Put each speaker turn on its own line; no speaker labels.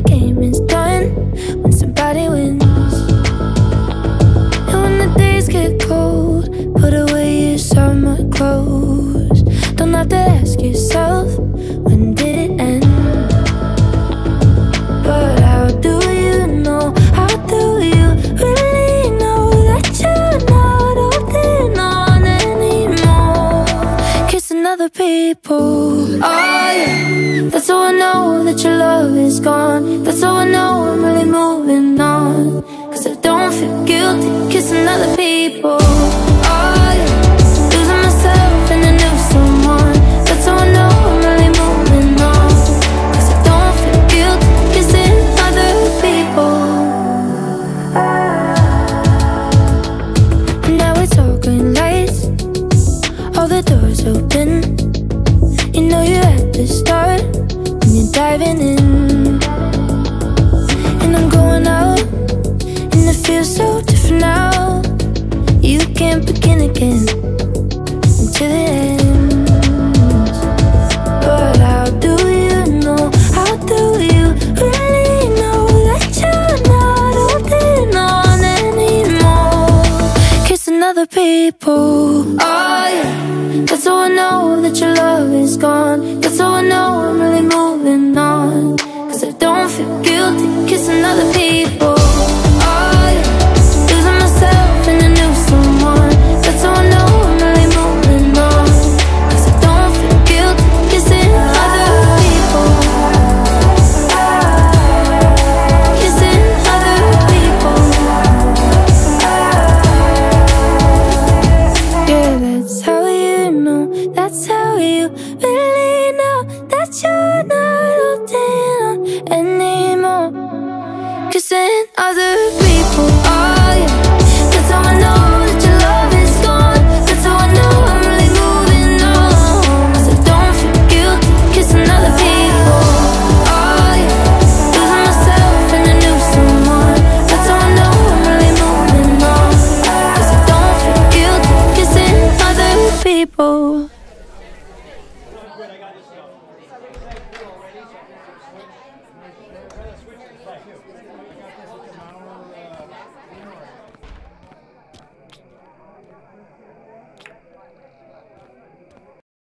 game is done when somebody wins. And when the days get cold, put away your summer clothes. Don't have to ask yourself, when did it end? But how do you know, how do you really know that you're not holding on anymore? Kissing other people, oh yeah. That's how I know that your love is gone. That's how I know I'm really moving on. Cause I don't feel guilty kissing other people, oh yeah. Losing myself in a new someone. That's how I know I'm really moving on. Cause I don't feel guilty kissing other people. And now it's all green lights, all the doors open. You know you're at the start when you're diving in. And I'm going out, and it feels so different now. You can't begin again until it ends. But how do you know, how do you really know that you're not holding on anymore? Kissing other people, oh yeah. That's how I know that your love is gone. That's how I know I'm really moving on. Cause I don't feel guilty kissing other people, oh yeah. Losing myself in a new someone. That's how I know I'm really moving on. Cause I don't feel guilty kissing other people. Kissing other people. Yeah, that's how you know. That's how you really know that you're not holding on anymore. Kissing other people.